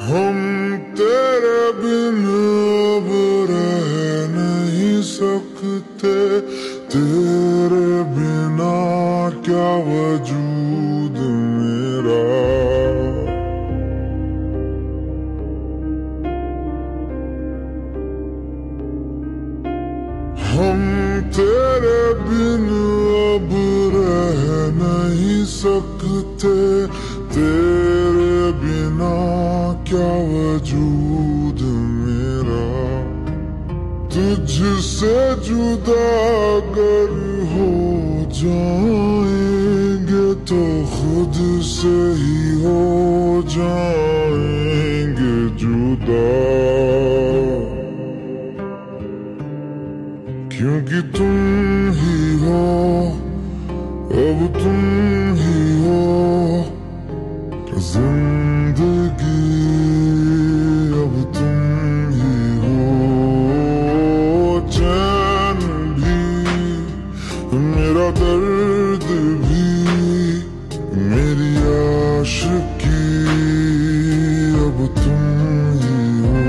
हम तेरे बिन अब रह नहीं सकते, तेरे बिना क्या वजूद मेरा। हम तेरे बिन अब रह नहीं सकते, तेरे बिना क्या वजूद मेरा। तुझसे जुदा अगर हो जाएंगे तो खुद से ही हो जाएंगे जुदा। क्योंकि तुम ही हो, अब तुम ही हो जिंदगी, अब तुम ही हो चैन भी, मेरा दर्द भी, मेरी आशिकी, अब तुम ही हो।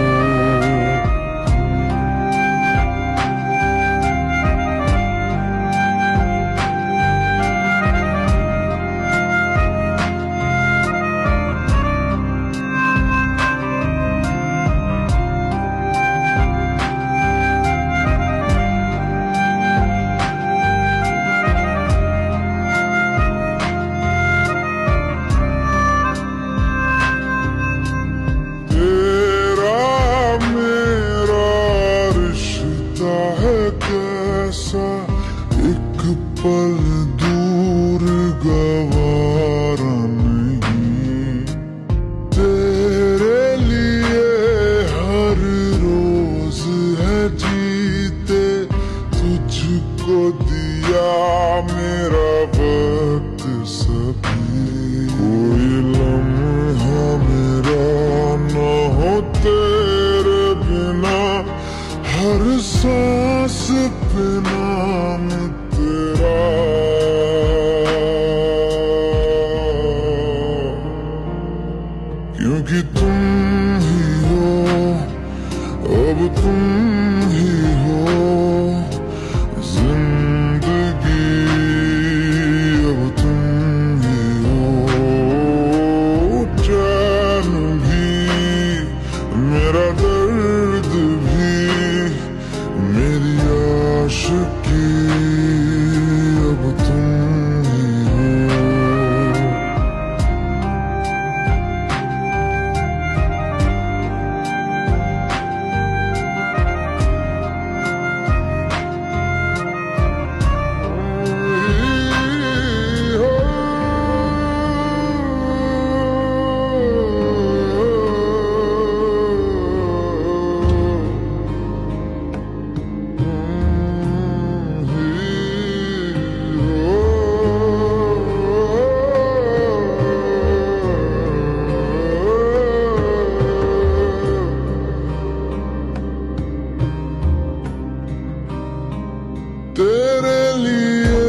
कैसा एक पल दूर गवारा नहीं, तेरे लिए हर रोज है जीते, तुझको दिया मेरा वक्त सभी। कोई लम्हा मेरा न हो तेरे बिना, हर सांस पे नाम तेरा। क्योंकि तुम ही हो, अब तुम ही हो जिंदगी, अब तुम ही हो चैन भी, मेरा दर्द भी, मेरी आशिकी, अब तुम ही हो। तेरे लिए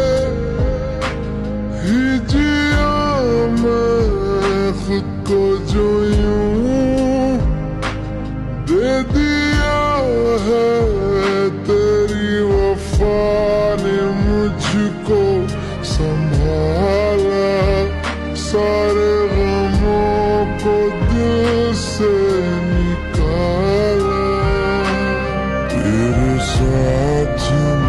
ही जिया मैं खुद को, जो यूं दे दिया है तेरी वफा ने मुझको संभाला, सारे गमों को दिल से निकाला। तेरे साथ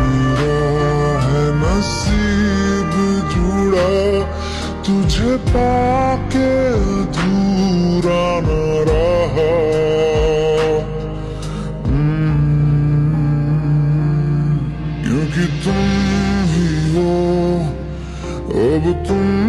नसीब जुड़ा, तुझे पाके अधूरा न रहा। क्योंकि तुम ही हो, अब तुम